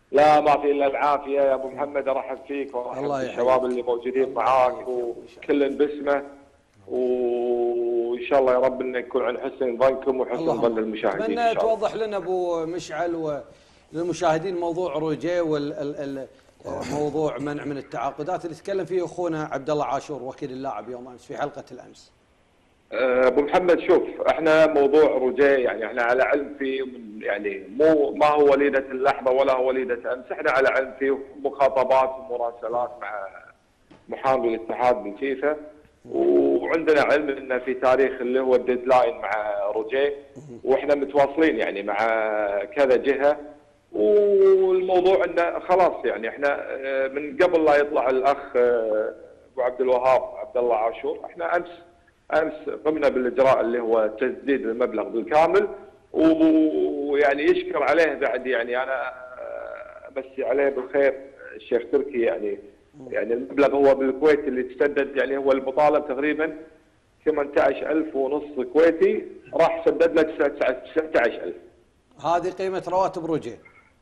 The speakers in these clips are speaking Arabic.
لا ما في الا العافيه يا ابو محمد، ارحب فيك وارحب بالشباب اللي موجودين معاك وكل باسمه، وان شاء الله يا رب انه يكون عن حسن ظنكم وحسن ظن المشاهدين. اتمنى توضح لنا ابو مشعل وللمشاهدين موضوع روجيه موضوع منع من التعاقدات اللي تكلم فيه اخونا عبد الله عاشور وكيل اللاعب يوم امس في حلقه الامس. ابو محمد شوف، احنا موضوع روجيه يعني احنا على علم فيه، يعني ما هو وليده اللحظه ولا هو وليده امس، احنا على علم فيه مخاطبات ومراسلات مع محامي الاتحاد بالفيفا، وعندنا علم انه في تاريخ اللي هو الديدلاين مع روجيه، واحنا متواصلين يعني مع كذا جهه، والموضوع انه خلاص يعني احنا من قبل لا يطلع الاخ ابو عبد الوهاب عبد الله عاشور، احنا امس قمنا بالاجراء اللي هو تسديد المبلغ بالكامل، ويعني يشكر عليه بعد، يعني انا امسي عليه بالخير الشيخ تركي، يعني المبلغ هو بالكويت اللي تسدد، يعني هو المطالب تقريبا 18,500 كويتي، راح سدد لك 19,000. هذه قيمه رواتب روجيه.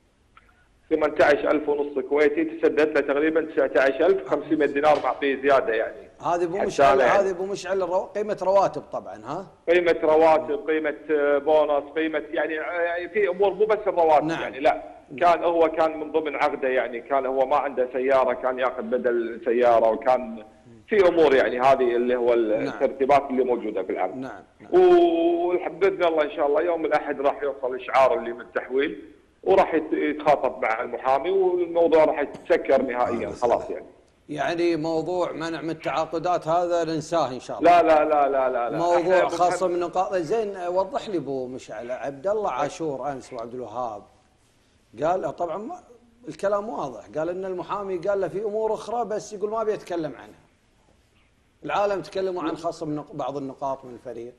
18,500 كويتي تسدد له تقريبا 19,500 دينار، معطيه زياده يعني. هذه ابو مشعل، هذه ابو مشعل قيمه رواتب طبعا. ها قيمه رواتب، قيمه بونص، قيمه يعني في امور مو بس الرواتب. نعم. يعني لا، هو كان من ضمن عقده، يعني كان هو ما عنده سياره، كان ياخذ بدل سياره، وكان في امور يعني هذه اللي هو الترتيبات اللي موجوده في العقد. نعم. باذن الله ان شاء الله يوم الاحد راح يوصل اشعار اللي من التحويل، وراح يتخاطب مع المحامي، والموضوع راح يتسكر نهائيا خلاص يعني موضوع منع من التعاقدات هذا ننساه ان شاء الله. لا موضوع خاصه من نقاط. زين وضح لي ابو مشعل، عبد الله عاشور امس وعبد الوهاب قال طبعا الكلام واضح، قال ان المحامي قال له في امور اخرى بس يقول ما بيتكلم عنها. العالم تكلموا عن خاصه من بعض النقاط من الفريق.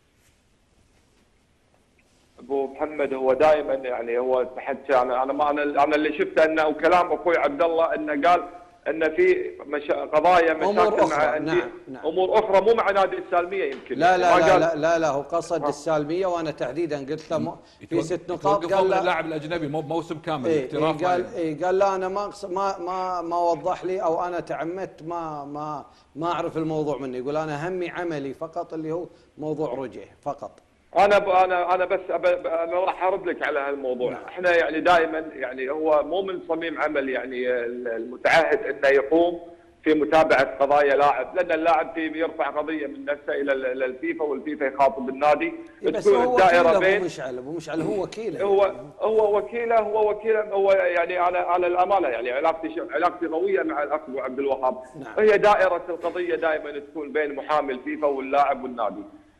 ابو محمد هو دائما يعني هو حتى انا اللي شفته انه وكلام اخوي عبد الله انه قال ان في قضايا مشاكل مع نعم. امور اخرى مو مع نادي السالميه يمكن. لا هو قصد السالميه، وانا تحديدا قلت له في 6 نقاط. قال اللاعب الاجنبي موسم كامل قال لا انا ما وضح لي، او انا تعمدت ما اعرف الموضوع مني. يقول انا همي عملي فقط اللي هو موضوع رجيه فقط. انا بس انا راح ارد لك على هالموضوع. نعم. احنا يعني دائما يعني هو مو من صميم عمل يعني المتعهد انه يقوم في متابعه قضايا لاعب، لان اللاعب يرفع قضيه من نفسه الى الفيفا، والفيفا يخاطب النادي. بس هو الدائره بين ابو مشعل هو وكيله. هو وكيله هو يعني على الامانه يعني علاقتي قويه مع الاخ ابو عبد الوهاب. نعم. هي دائره القضيه دائما تكون بين محامي الفيفا واللاعب والنادي.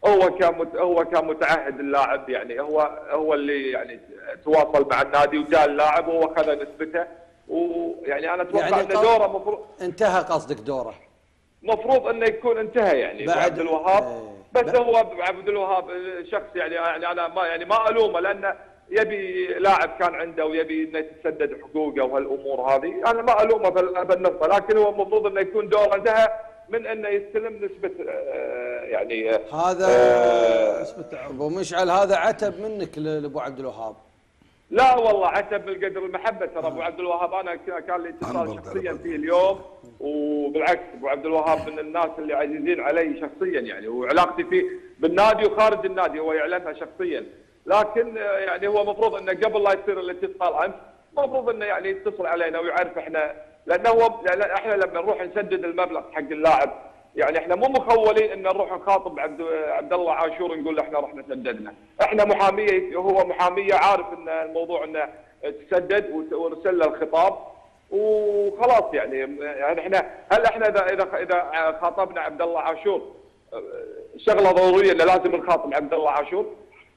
هو كمتعهد اللاعب، يعني هو اللي يعني تواصل مع النادي وجاء اللاعب وهو خذ نسبته، ويعني انا اتوقع يعني ان دوره مفروض انتهى. قصدك دوره مفروض انه يكون انتهى يعني بعد عبد الوهاب. بس هو عبد الوهاب شخص يعني انا ما الومه، لانه يبي لاعب كان عنده ويبي انه تسدد حقوقه وهالامور هذه، انا ما الومه بالنقطه، لكن هو المفروض انه يكون دوره انتهى من انه يستلم نسبه يعني هذا ابو مشعل هذا عتب منك لابو عبد الوهاب. لا والله عتب بالقدر المحبه. ترى ابو عبد الوهاب انا كان لي اتصال شخصيا فيه اليوم، وبالعكس ابو عبد الوهاب من الناس اللي عزيزين علي شخصيا يعني، وعلاقتي فيه بالنادي وخارج النادي هو يعلمها شخصيا، لكن يعني هو المفروض انه قبل لا يصير الاتصال امس المفروض انه يعني يتصل علينا ويعرف احنا، لانه هو يعني احنا لما نروح نسدد المبلغ حق اللاعب يعني احنا مو مخولين ان نروح نخاطب عبد الله عاشور نقول له احنا رحنا سددنا. احنا محاميه، هو محاميه عارف ان الموضوع انه تسدد ونرسل له الخطاب وخلاص يعني احنا هل احنا اذا خاطبنا عبد الله عاشور شغله ضروريه انه لازم نخاطب عبد الله عاشور؟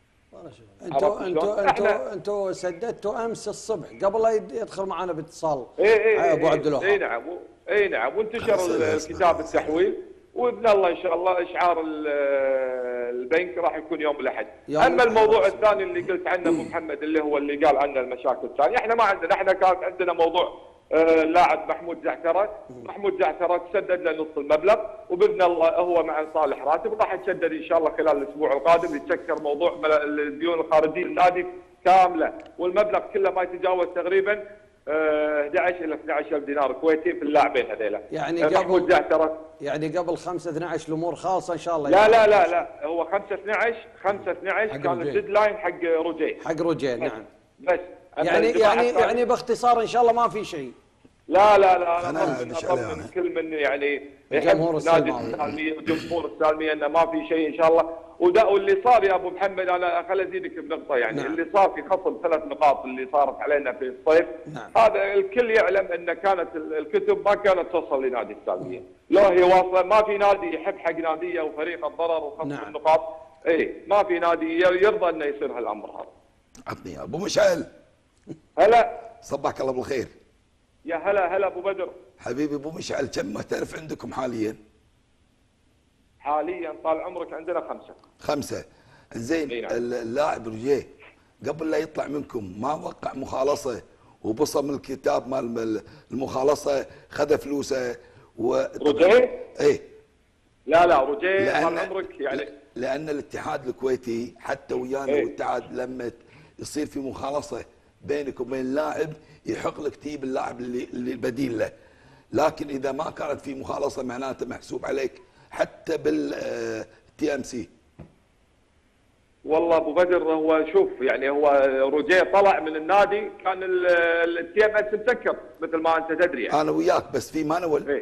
انتوا سددتوا امس الصبح قبل لا يدخل معنا باتصال ابو عبد الوهاب. اي نعم وانتشر الكتاب التحويل، وباذن الله ان شاء الله اشعار البنك راح يكون يوم الاحد. اما الموضوع الثاني اللي قلت عنه ابو محمد اللي هو اللي قال عنه المشاكل الثانيه، احنا ما عندنا، احنا كان عندنا موضوع اللاعب محمود زعترة تسدد له نص المبلغ، وباذن الله هو مع صالح راتب راح يتسدد ان شاء الله خلال الاسبوع القادم، يتسكر موضوع الديون الخارجيه للنادي كامله، والمبلغ كله ما يتجاوز تقريبا 11 الى 12,000 دينار كويتي في اللاعبين هذيلا. يعني محمود قبل زعترة يعني قبل 5/12 الامور خالصه ان شاء الله. لا لا لا لا، هو 5/12 كان الديدلاين حق روجيه. حق روجيه نعم. بس يعني باختصار ان شاء الله ما في شيء. لا لا لا، أنا اطمن كل من يعني جمهور نادي السالميه وجمهور السالميه انه ما في شيء ان شاء الله. واللي صار يا ابو محمد، انا خل ازيدك بنقطه يعني. نعم. اللي صار في خصم 3 نقاط اللي صارت علينا في الصيف، نعم. هذا الكل يعلم ان كانت الكتب ما كانت توصل لنادي السالميه. لو هي واصله، ما في نادي يحب حق ناديه وفريق الضرر وخصم نعم. النقاط. ما في نادي يرضى انه يصير هالامر هذا. عطني ابو مشعل. هلا صبحك الله بالخير. يا هلا ابو بدر. حبيبي ابو مشعل، كم محترف عندكم حاليا؟ حاليا طال عمرك عندنا 5. 5. زين، نعم. اللاعب رجيه قبل لا يطلع منكم ما وقع مخالصه وبصم الكتاب مال المخالصه، خذ فلوسه رجيه؟ ايه. لا رجيه طال عمرك يعني. لان الاتحاد الكويتي حتى ويانا والاتحاد لما يصير في مخالصه بينك وبين اللاعب يحق لك تجيب اللاعب اللي بديل له، لكن اذا ما كانت في مخالصه معناته محسوب عليك حتى بالتي ام سي. والله ابو بدر، هو شوف يعني هو روجيه طلع من النادي كان التي ام اس مسكر مثل ما انت تدري يعني. انا وياك، بس في مانوال.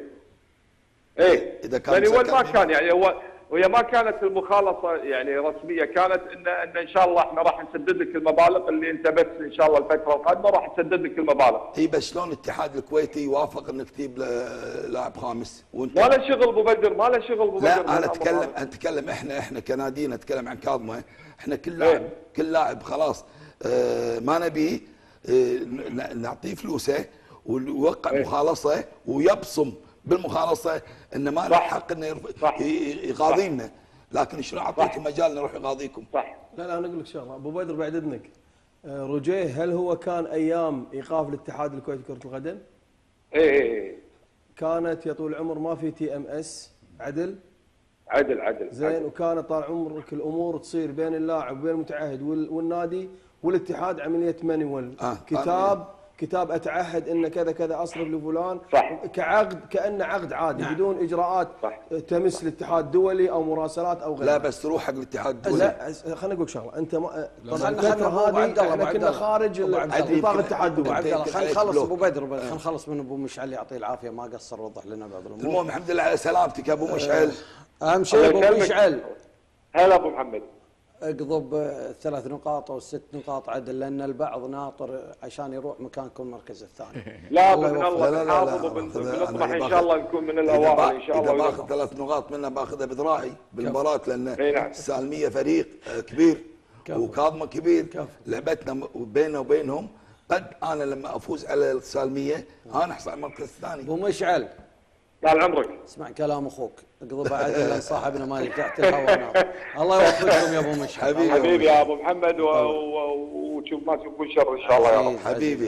اذا كان مانوال ما كان يعني وهي ما كانت المخالصه يعني رسميه، كانت ان شاء الله احنا راح نسدد لك المبالغ اللي انت بس ان شاء الله الفتره القادمه راح نسدد لك المبالغ. اي بس شلون الاتحاد الكويتي يوافق انك تجيب لاعب خامس وانت ما له شغل ابو بدر، ما له شغل ابو بدر. لا انا اتكلم احنا كناديين، اتكلم عن كاظمه. احنا كل لاعب خلاص ما نبيه نعطيه فلوسه ويوقع مخالصه ويبصم بالمخالصه انه ما له حق انه يقاضينا، لكن شنو اعطيكم مجال نروح يقاضيكم؟ صح. لا انا اقول لك شغله ابو بدر بعد اذنك. روجيه هل هو كان ايام ايقاف الاتحاد الكويتي لكره القدم؟ ايه كانت يا طول العمر ما في تي ام اس عدل زين، وكانت طال عمرك الامور تصير بين اللاعب وبين المتعهد والنادي والاتحاد عمليه مانيوال. كتاب اتعهد ان كذا كذا اصرف لفلان. صح. كعقد، كانه عقد عادي. نعم. بدون اجراءات صح. تمس الاتحاد الدولي او مراسلات او غيرها. لا بس تروح حق الاتحاد الدولي. لا خليني اقول شغله، انت طبعا الفتره هذه احنا كنا خارج نطاق الاتحاد الدولي. خلينا نخلص ابو بدر، خلينا نخلص من ابو مشعل يعطيه العافيه، ما قصر وضح لنا بعض الامور. المهم الحمد لله على سلامتك يا ابو مشعل. اهم شيء ابو مشعل، هلا ابو محمد، اقضب 3 نقاط او 6 نقاط عدل، لان البعض ناطر عشان يروح مكانكم المركز الثاني. لا باذن الله نحافظ وبنطمح ان شاء الله نكون من الاوائل ان شاء الله. اذا باخذ 3 نقاط منها باخذها بذراعي بالمباراه، لان السالميه فريق كبير وكاظمه كبير. لعبتنا بيننا وبينهم، قد انا لما افوز على السالميه انا احصل على المركز الثاني. ابو مشعل طال عمرك، اسمع كلام اخوك، اقضب عدل لان صاحبنا ما تحت الهواء. الله يوفقكم يا ابو مشعل. حبيبي يا ابو محمد، وتشوف ما تشوفون شر ان شاء الله يا رب. حبيبي.